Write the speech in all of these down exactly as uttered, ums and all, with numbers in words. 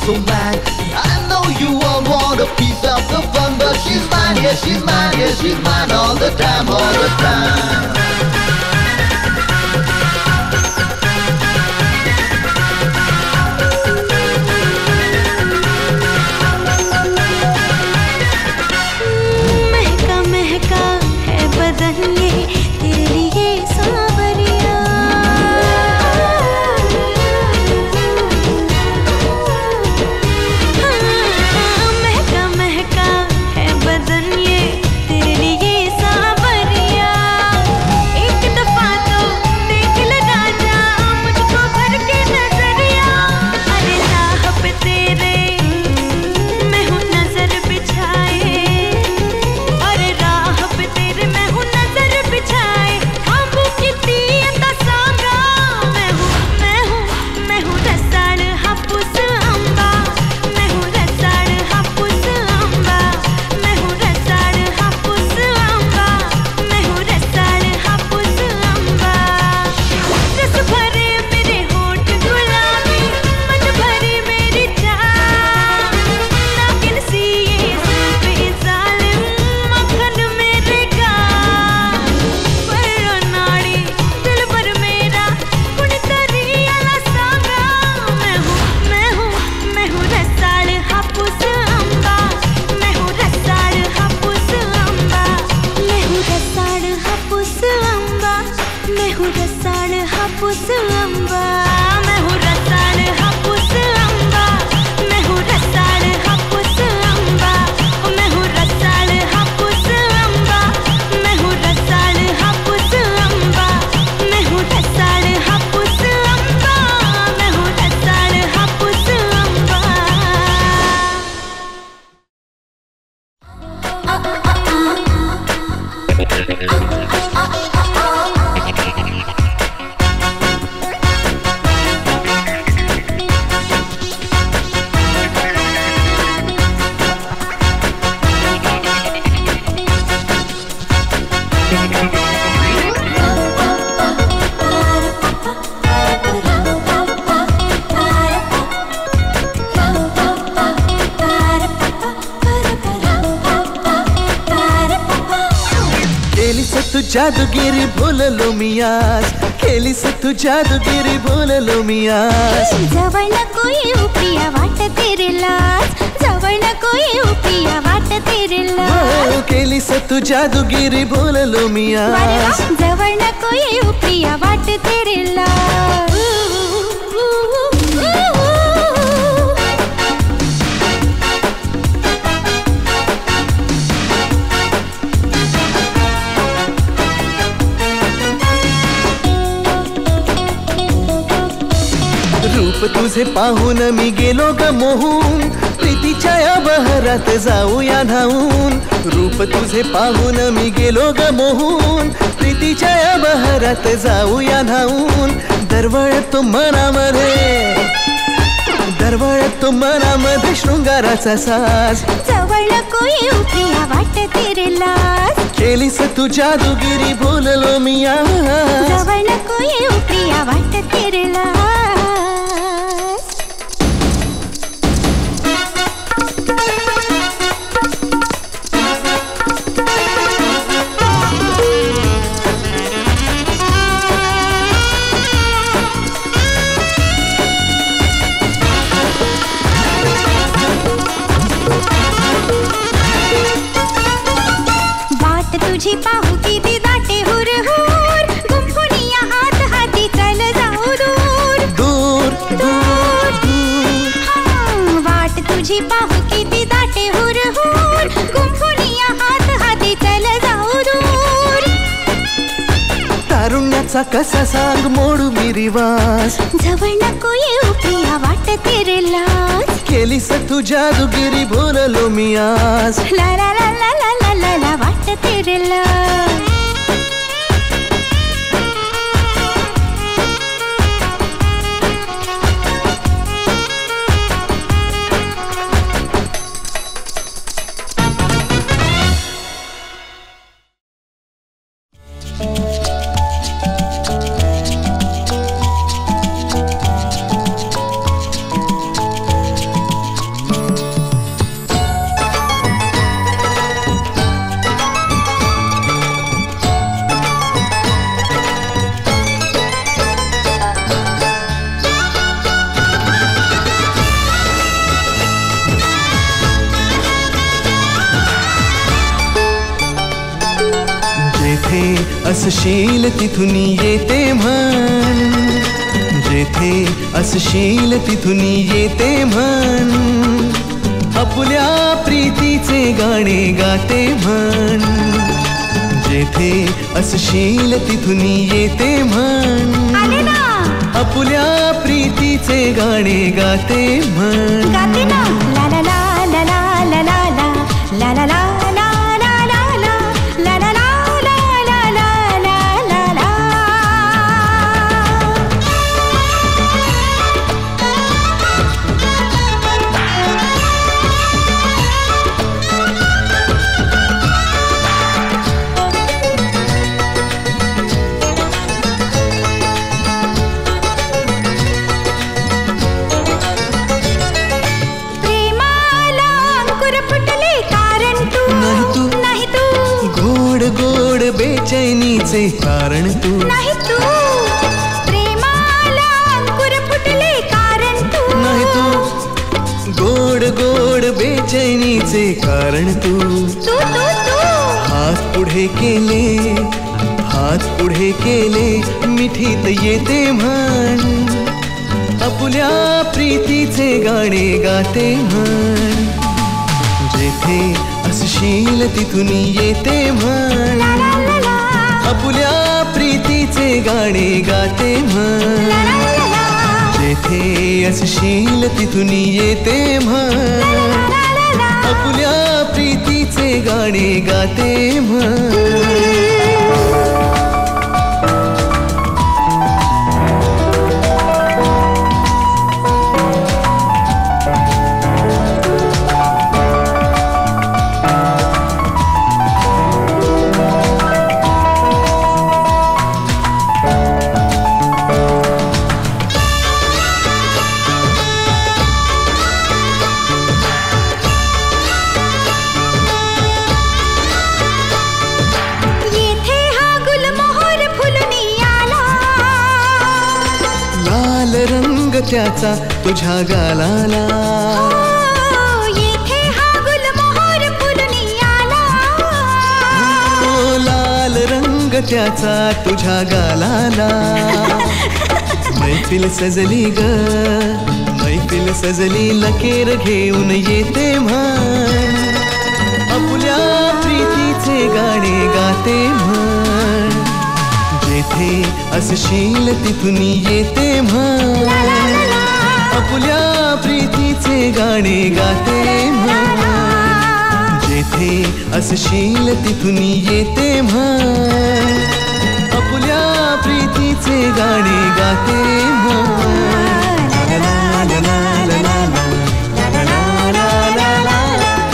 so mad. I know you all want a piece of the fun, but she's mine, yeah, she's mine, yeah, she's mine all the time, all the time. महका महका है बदन ये तेरे लिए सांवरिया, महका महका है बदन ये तेरे लिए सांवरिया। एक दफा तो देख ले राजा मुझको भर के नजरिया। अरे राह पे तेरे मैं हूँ नजर बिछाए, अरे राह पे तेरे मैं हूँ नजर बिछाए। खाबू किती अंदा सांगा मैं हूँ, मैं हूँ मैं हूँ रसाळ हापूस आंबा, मैं हूँ रसाळ हापूस आंबा, मैं हूँ रसाळ हापूस आंबा, मैं हूँ रसाळ हापूस आंबा। रस भरे मेरे होठ गुलाबी, मन भरे मेरी चाह, नागिन सी ये जुल्फे जालिम मक्खन मेरे गाल। पर नाड़ी दिल भर मेरा कुणीतरी आला सांगा मैं हूँ, मैं हूँ मैं हूँ रसाळ हापूस आंबा, मैं हूँ रसाळ हापूस आंबा, मैं हूँ रसाळ हापूस आंबा, मैं हूँ रसाळ हापूस आंबा, मैं हूँ रसाळ हापूस आंबा, मैं हूँ रसाळ हापूस आंबा, मैं हूँ रसाळ हापूस आंबा, मैं हूँ रसाळ हापूस आंबा, मैं हूँ रसाळ हापूस आंबा, मैं हूँ रसाळ हापूस आंबा। खेली से तू जादूगिरी भूल लो मियास, खेली से तू जादूगिरी भूल लो मियास। जवळ नको येऊ प्रिया वाट तेरे लाज, जवळ नको येऊ प्रिया वाट तेरे लाज। ओ, खेली से तू जादूगिरी भूल लो मियास। जवळ नको येऊ प्रिया वाट तेरे लाज। रूप तुझे पाहून मी गेलो ग मोहून, प्रीतीच्या या बहरात जाऊया धावून। रूप तुझे पाहून मी गेलो ग मोहून, प्रीतीच्या या बहरात जाऊया धावून। दरवळतो मनामध्ये, दरवळतो मनामध्ये शृंगाराचा साज। जवळ नको येऊ प्रिया वाट तेरे लाज, केलीस तू जादूगिरी भूललो मी आज। जवळ नको येऊ प्रिया वाट तेरे लाज। तुझी पाहू किती दाटे हुर हुर, गुंफुनिया हात हाती चल जाऊ दूर दूर दूर दूर। हाँ, वाट तुझी पाहू किती दाटे हुर हुर, गुंफुनिया हात हाती चल जाऊ दूर। तारुण्याचा कसा सांग मोडू मी रिवाज। जवळ नको येऊ प्रिया वाट तेरे लाज, केलीस तू जादूगिरी भूललो मी आज। ला ला ला ला ला ला ला ला वाट तेरे लाज। जेथे असशील तिथून येते म्हण, जेथे असशील तिथून येते म्हण, आपुल्या प्रीतीचे गाणे गाते म्हण, जेथे असशील तिथून येते म्हण, आपुल्या प्रीतीचे गाणे गाते म्हण. गाते ना ला ला ला ला ला ला ला ला ला ला बेचैनीचे कारण तू नाही, तू प्रेमाला अंकुर फुटले कारण तू नाही, तू गोड गोड बेचैनीचे कारण तू, तू तू तू हात पुढे केले, हात पुढे केले, मिठीत येते म्हण, आपुल्या प्रीतीचे गाणे गाते म्हण, जेथे असशील तिथून येते म्हण, आपुल्या प्रीतीचे गाणे गाते म्हण, जेथे असशील तिथून येते म्हण, आपुल्या प्रीतीचे गाणे गाते म्हण. त्याचा तुझ्या गालाला, येथे हा गुलमोहर फुलून आला, ओ लाल रंग त्याचा तुझ्या गालाला. मैफिल सजली ग, मैफिल सजली, लकेर घेऊन येते म्हण, आपुल्या प्रीतीचे गाणे गाते म्हण, जेथे असशील तिथून येते म्हण, आपुल्या प्रीतीचे गाणे गाते म्हण, जेथे असशील तिथून येते म्हण, आपुल्या प्रीतीचे गाणे गाते म्हण. ला ला ला ला ला ला ला ला ला ला ला.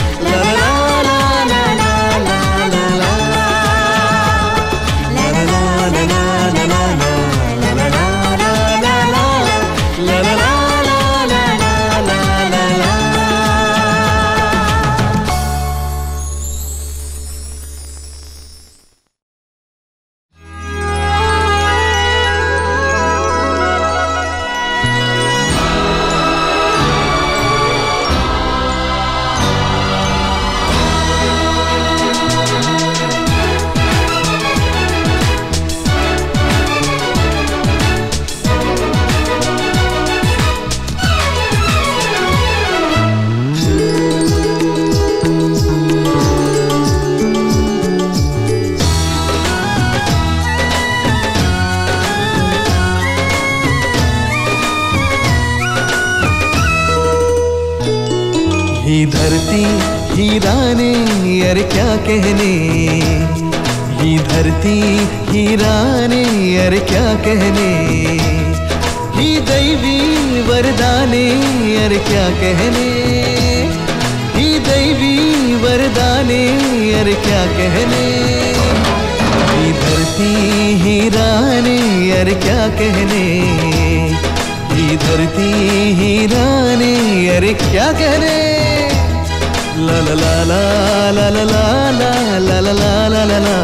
ही धरती हीराने यार क्या कहने, ही धरती हीराने यार क्या कहने, ही दैवी वरदाने यार क्या कहने, ही दैवी वरदाने यार क्या कहने, ही धरती हीराने यार क्या कहने, ही धरती हीराने यार क्या कहने. La la la la la la la la la la la la la.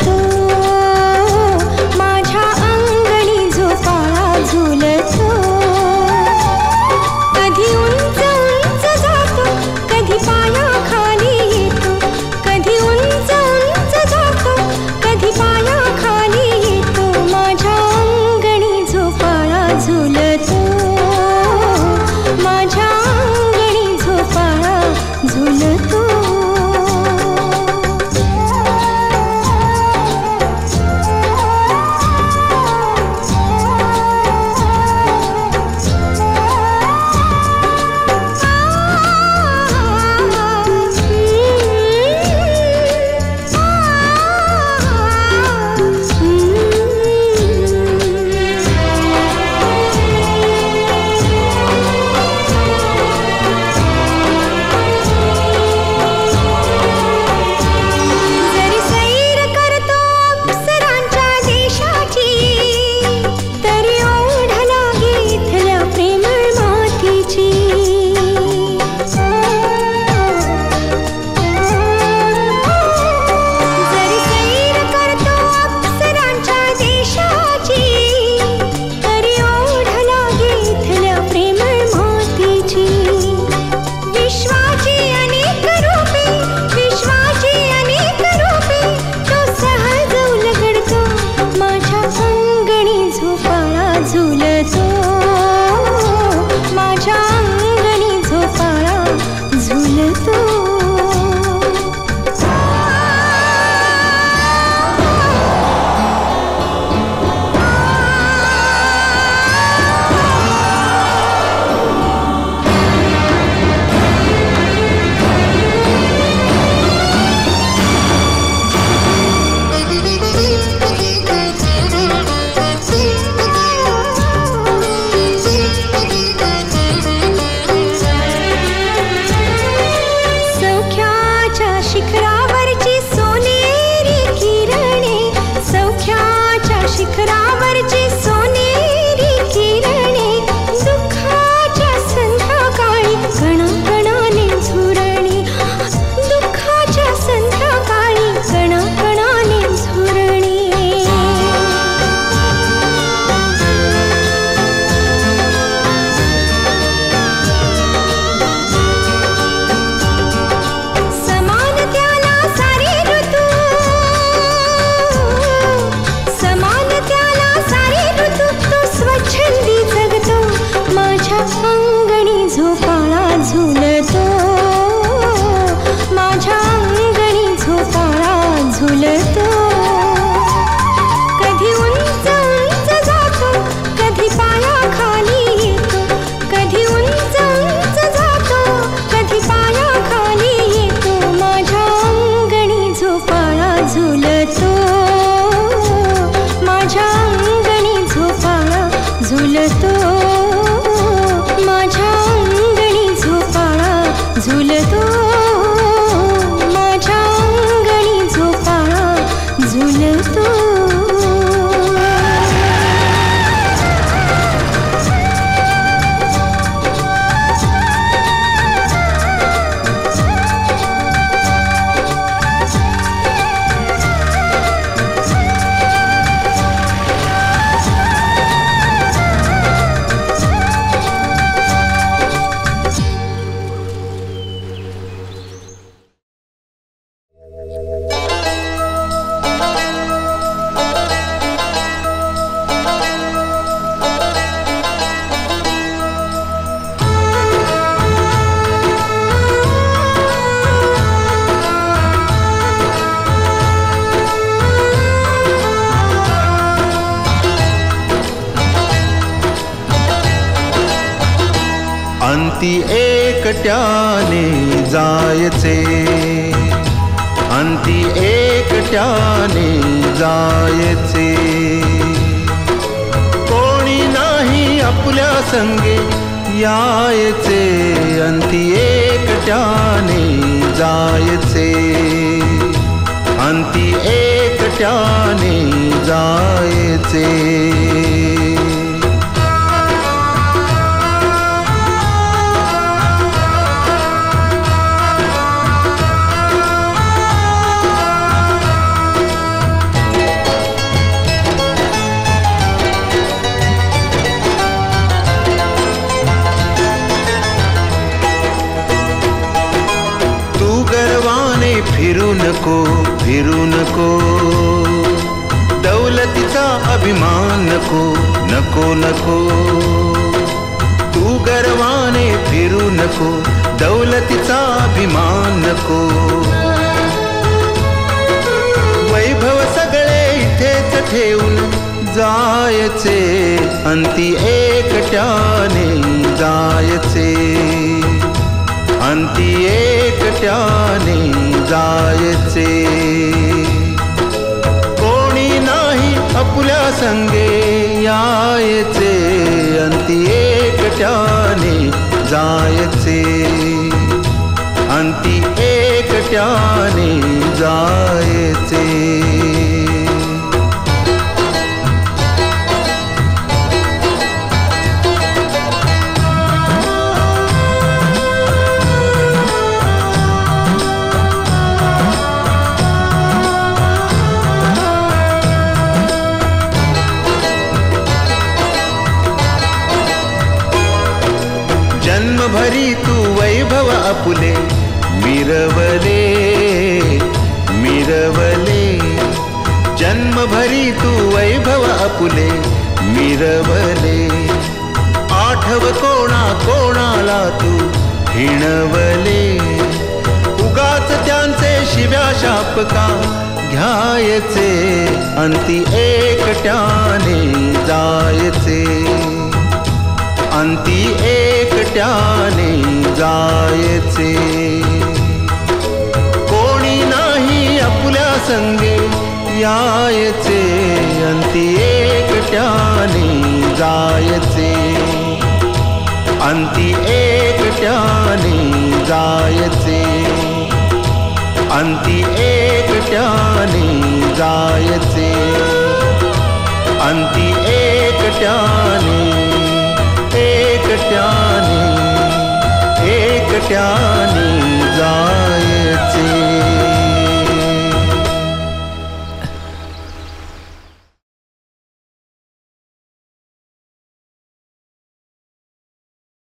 झुलतो माझ्या अंगणी झोपा झुलतो. अंती एकट्याने जायचे, अंती एकट्याने जायचे. कोणी नाही आपल्या संगे यायचे, अंती एकट्याने जायचे, अंती एकट्याने जायचे. फिरू नको, फिरू नको, दौलतीचा अभिमान नको, नको नको. तू गर्वाने फिरू नको, दौलतीचा अभिमान नको. वैभव सगळे इथेच ठेवून जायचे, अंती एकट्याने जायचे, अंती एकट्याने जायचे. कोणी नाही आपल्या संगे यायचे, अंती एकट्याने जायचे, अंती एकट्याने जायचे. जन्मभरी तू वैभव आपुले मिरवले, मिरवले. जन्मभरी तू वैभव आपुले मिरवले. आठव कोणा कोणाला तू हिणवले. उगाच त्यांचे शिव्या शाप का घ्यायचे, अंती एकट्याने जायचे, अंती एकट्याने जायचे. कोणी नाही आपल्या संगे यायचे, अंती एकट्याने जायचे, अंती एकट्याने जायचे, अंती एकट्याने जायचे, अंती एकट्याने, एकट्याने, एकट्याने.